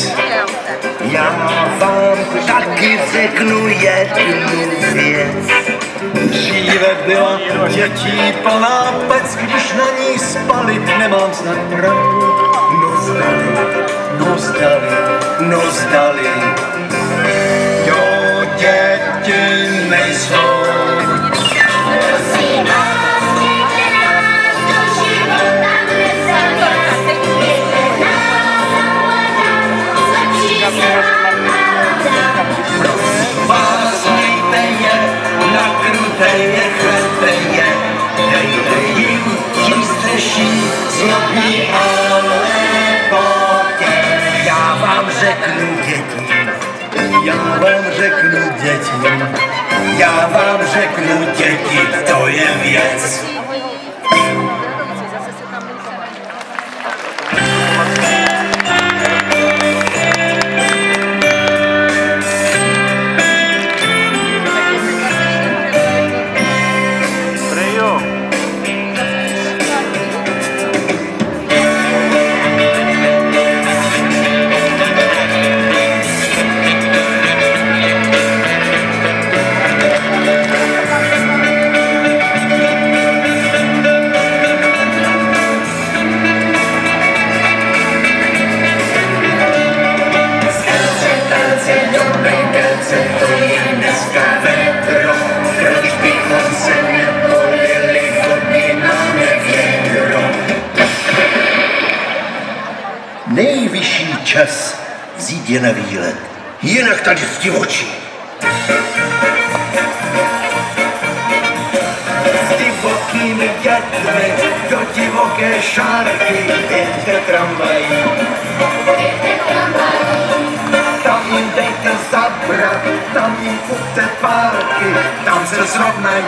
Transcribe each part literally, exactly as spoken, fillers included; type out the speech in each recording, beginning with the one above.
Já vám taky řeknu jednu věc. Dříve byla dětí plná pec, když na ní spalit nemám snad pravdu. No zdali, no zdali, no zdali. Jo, děti nejsou. Vás nejte je, nakruté je, chlete je, dejte jim přístřeší, zlobí ale potě. Já vám řeknu děti, já vám řeknu děti, já vám řeknu děti, to je věc. Nejvyšší čas vzít je na výlet, jinak tady zdivočí. S divokými dětmi do divoké šárky jeďte tramvají. Tam jim dejte zabrat, tam jim kupte párky, tam se srovnají.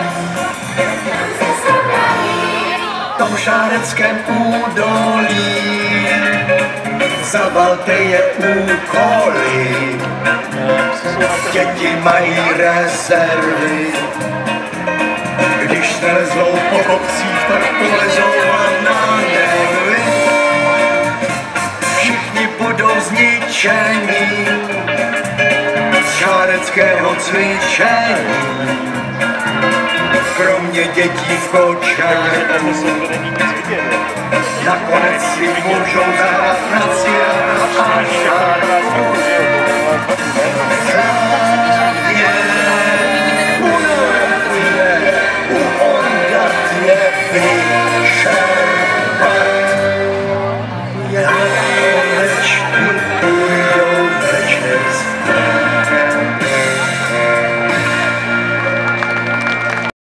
V tom šáreckém údolí zavalte je úkoly, děti mají rezervy. Když nelezou po kopcích, tak polezou vám na nervy. Všichni budou zničení z šáreckého cvičení. Kromě dětí v kočách nakonec si můžou zahrát na cíl a šár.